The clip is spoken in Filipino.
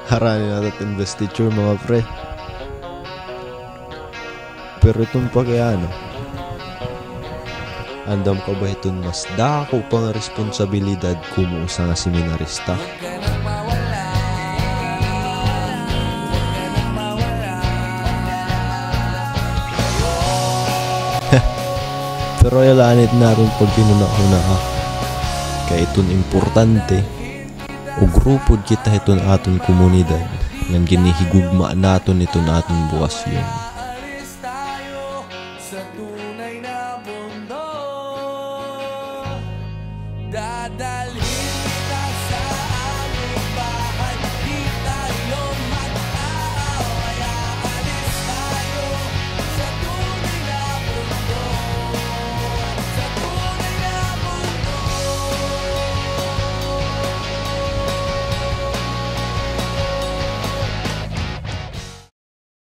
Harani natin investiture mga pre. Pero itong pag-ano, andam ka ba itong mas dako pang responsibilidad kumusa nga seminarista? Pero yalanit natin pag pinunahuna ka. Kaya itong importante o grupo kita itong aton komunidad nang ginihigugma naton ito naton bukas yun.